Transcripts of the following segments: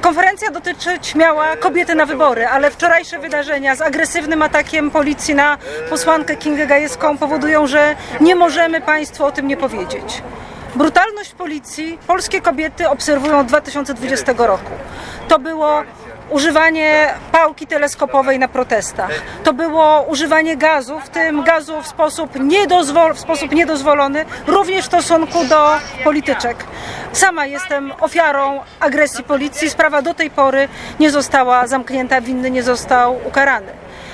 Konferencja dotyczyć miała kobiety na wybory, ale wczorajsze wydarzenia z agresywnym atakiem policji na posłankę Kingę Gajewską powodują, że nie możemy Państwu o tym nie powiedzieć. Brutalność policji polskie kobiety obserwują od 2020 roku. To było używanie pałki teleskopowej na protestach. To było używanie gazu, w tym gazu w sposób niedozwolony, również w stosunku do polityczek. Sama jestem ofiarą agresji policji. Sprawa do tej pory nie została zamknięta, winny nie został ukarany.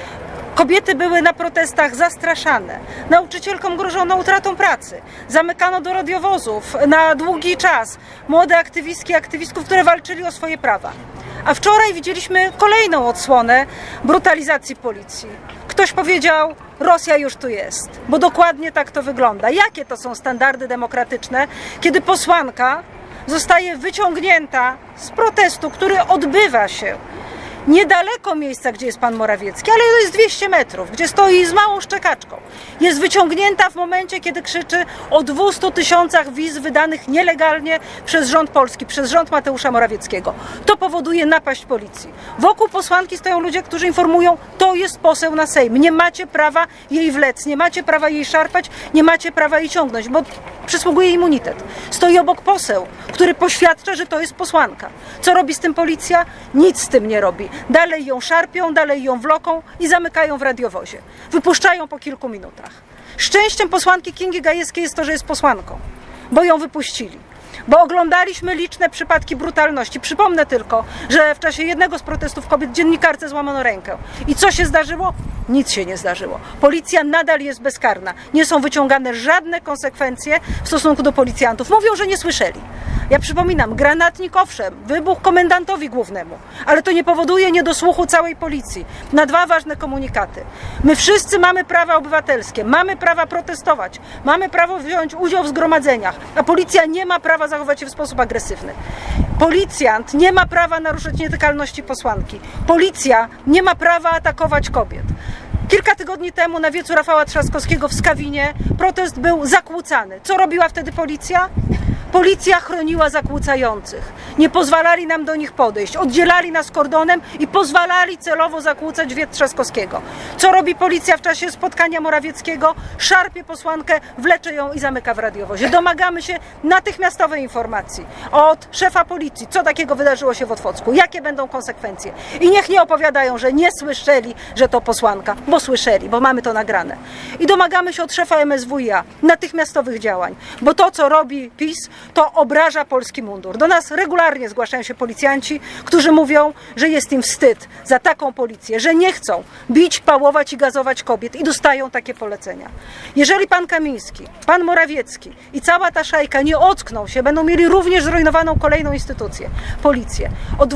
Kobiety były na protestach zastraszane, nauczycielkom grożono utratą pracy, zamykano do radiowozów na długi czas młode aktywistki i aktywistów, które walczyli o swoje prawa. A wczoraj widzieliśmy kolejną odsłonę brutalizacji policji. Ktoś powiedział, Rosja już tu jest, bo dokładnie tak to wygląda. Jakie to są standardy demokratyczne, kiedy posłanka zostaje wyciągnięta z protestu, który odbywa się niedaleko miejsca, gdzie jest pan Morawiecki, ale to jest 200 metrów, gdzie stoi z małą szczekaczką. Jest wyciągnięta w momencie, kiedy krzyczy o 200 000 wiz wydanych nielegalnie przez rząd polski, przez rząd Mateusza Morawieckiego. To powoduje napaść policji. Wokół posłanki stoją ludzie, którzy informują, to jest poseł na Sejm. Nie macie prawa jej wlec, nie macie prawa jej szarpać, nie macie prawa jej ciągnąć, bo przysługuje immunitet. Stoi obok poseł, który poświadcza, że to jest posłanka. Co robi z tym policja? Nic z tym nie robi. Dalej ją szarpią, dalej ją wloką i zamykają w radiowozie. Wypuszczają po kilku minutach. Szczęściem posłanki Kingi Gajewskiej jest to, że jest posłanką, bo ją wypuścili. Bo oglądaliśmy liczne przypadki brutalności. Przypomnę tylko, że w czasie jednego z protestów kobiet dziennikarce złamano rękę. I co się zdarzyło? Nic się nie zdarzyło. Policja nadal jest bezkarna. Nie są wyciągane żadne konsekwencje w stosunku do policjantów. Mówią, że nie słyszeli. Ja przypominam, granatnik owszem, wybuch komendantowi głównemu, ale to nie powoduje niedosłuchu całej policji. Na dwa ważne komunikaty. My wszyscy mamy prawa obywatelskie, mamy prawa protestować, mamy prawo wziąć udział w zgromadzeniach, a policja nie ma prawa zachować się w sposób agresywny. Policjant nie ma prawa naruszać nietykalności posłanki. Policja nie ma prawa atakować kobiet. Kilka tygodni temu na wiecu Rafała Trzaskowskiego w Skawinie protest był zakłócany. Co robiła wtedy policja? Policja chroniła zakłócających. Nie pozwalali nam do nich podejść. Oddzielali nas kordonem i pozwalali celowo zakłócać wiec Trzaskowskiego. Co robi policja w czasie spotkania Morawieckiego? Szarpie posłankę, wlecze ją i zamyka w radiowozie. Domagamy się natychmiastowej informacji od szefa policji, co takiego wydarzyło się w Otwocku, jakie będą konsekwencje. I niech nie opowiadają, że nie słyszeli, że to posłanka, bo słyszeli, bo mamy to nagrane. I domagamy się od szefa MSWiA natychmiastowych działań, bo to, co robi PiS, to obraża polski mundur. Do nas regularnie zgłaszają się policjanci, którzy mówią, że jest im wstyd za taką policję, że nie chcą bić, pałować i gazować kobiet i dostają takie polecenia. Jeżeli pan Kamiński, pan Morawiecki i cała ta szajka nie ockną się, będą mieli również zrujnowaną kolejną instytucję, policję. Od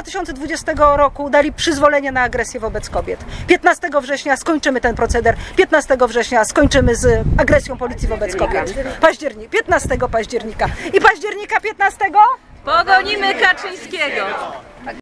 2020 roku dali przyzwolenie na agresję wobec kobiet. 15 września skończymy ten proceder, 15 września skończymy z agresją policji wobec kobiet. 15 października. I października 15? Pogonimy Kaczyńskiego!